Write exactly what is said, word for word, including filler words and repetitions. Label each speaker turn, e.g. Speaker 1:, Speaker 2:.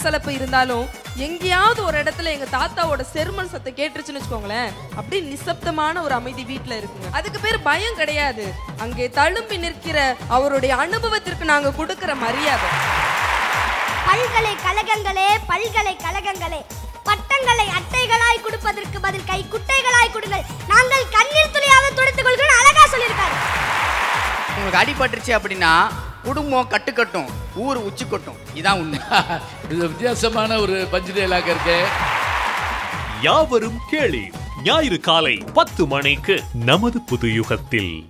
Speaker 1: சலசலப்பு இருந்தாலும் எங்கேயாவது ஒரு இடத்துல எங்க தாத்தாவோட செருமல் சத்தம் கேட்டுருச்சுன்னு வச்சுக்கோங்களேன், அப்படி நிசப்தமான ஒரு அமைதி வீட்டுல இருக்குங்க. அதுக்கு பேர் பயம் கிடையாது, அங்கே தழும்பி நிற்கிற அவருடைய அனுபவத்திற்கு நாங்க கொடுக்கிற மரியாதை.
Speaker 2: பல்கலைக்கழகங்களே பல்கலைக்கழகங்களே, பட்டங்களை அட்டைகளாய் கொடுப்பதற்கு பதில் கை குட்டைகளாய் கொடுங்கள், நாங்கள் கண்ணீர் துளியாக துடைத்துக் கொள்கிறோம். அழகா சொல்லியிருக்காரு.
Speaker 3: உங்களுக்கு அடிபட்டுருச்சு அப்படின்னா குடும்பம் கட்டுக்கட்டும், ஊர் உச்சி கட்டும். இதான் உண்மை.
Speaker 4: இது வித்தியாசமான ஒரு பஞ்சு டயலாக் இருக்கு.
Speaker 5: யாவரும் கேளீர் ஞாயிறு காலை பத்து மணிக்கு நமது புது யுகத்தில்.